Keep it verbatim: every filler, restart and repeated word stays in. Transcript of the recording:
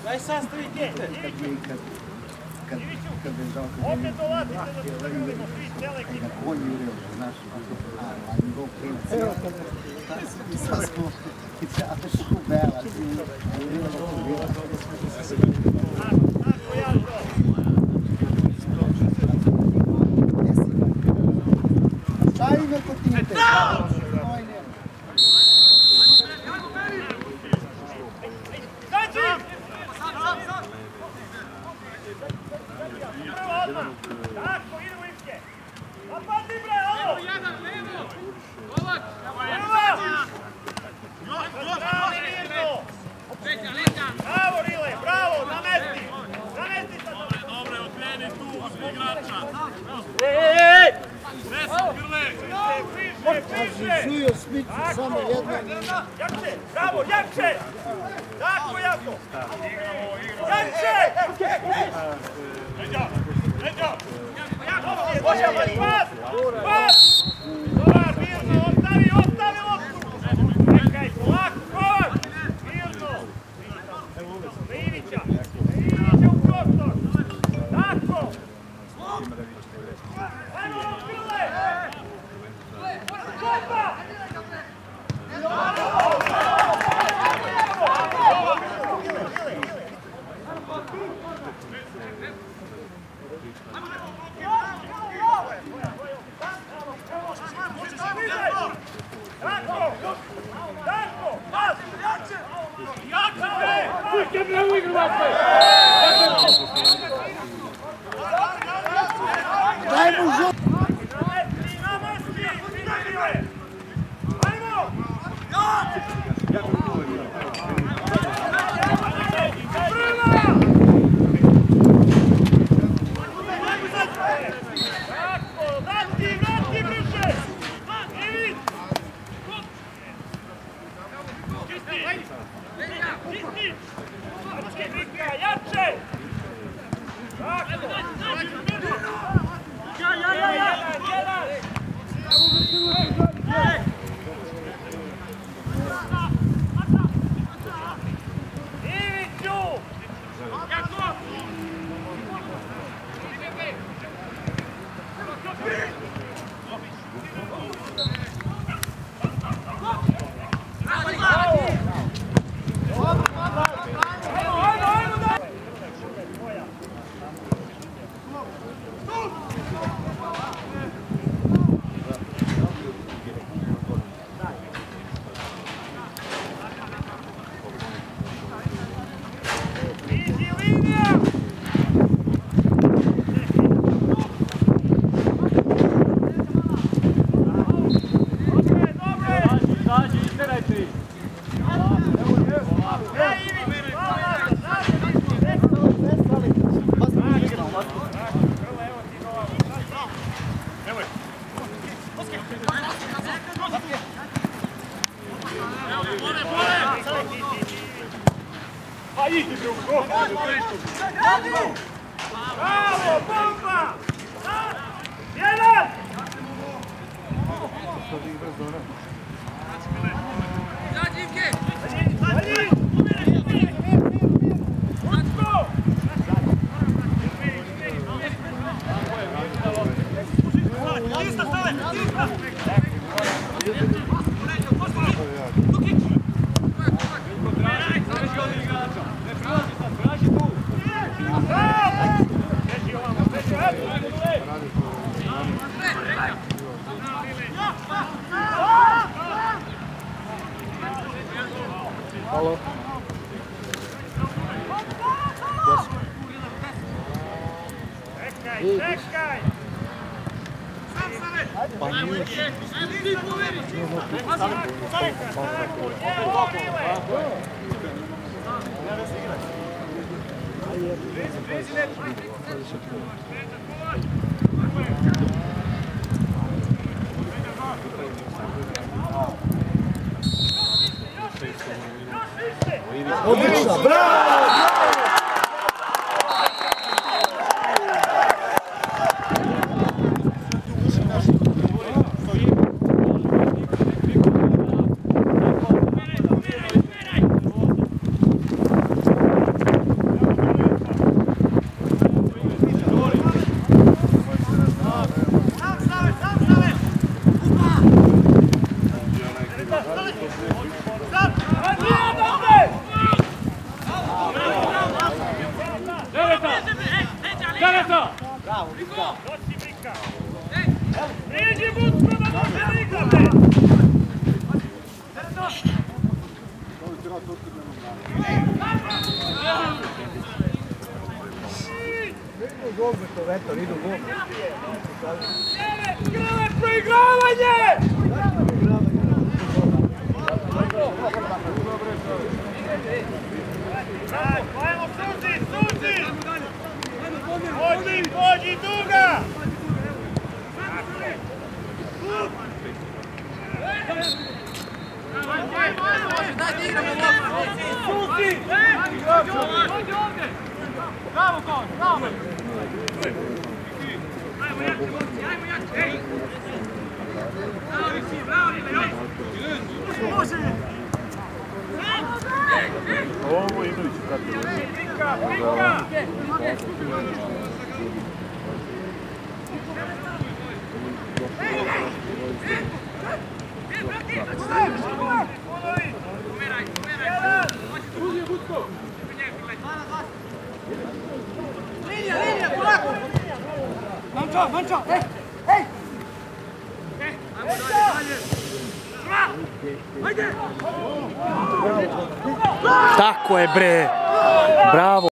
Daj sastavi gdje. Kad je žao, kad je opet dolazite da se zagrlimo svi cele ekipe. na konju urio, znaš, a njegov klinac. Evo kad je, i sad smo, i treba tako bela, ti urio da to bilo. Tako ja to. Šta ime kod tinte? Tako, idemo Ivke! Napadni bre, ovo! Jedan, levo! Ovak! Bravo, Rile, bravo, namesti! Namesti sad! Dobre, okreni tu, uzmi igrača! Ej, ej, ej! Nesu, Grle! Piše, piše! Žujo smicu, samo jedno. Jakše, bravo, jakše! Tako, jako! Jakše! Leđa! Leđa! Može, Mari! Pas! Pas! Dobar, mirno, ostavi, ostavi loptu! Čekaj, polako, Kovač! Mirno! Na Ivića! Na Ivića u prostor! Tako! Ajmo, Grle! Kopa! Daj mu žujo! Bravo, bomba! Jedan! Halo. Čekaj, čekaj! Pa nije. Evo, Rile! Odlično, bravo! Bravo, Vika. Nosi Vika. Priđi Vucko da može Vika, bre. Idu gol, to veto, idu gol. Grave proigravanje! Ajmo, suzi, suzi! Pođi, pođi, duga! Suzi! Bravo, Kon, bravo! Ajmo, jači, moci, ajmo, jači! Bravo, si, bravo, može! Ovo Idović pratio. Vika, Vika! Linija, linija, polako! Mančo, Mančo, hej, hej! Ajmo dalje, dalje! Ajde! Tako je bre, bravo.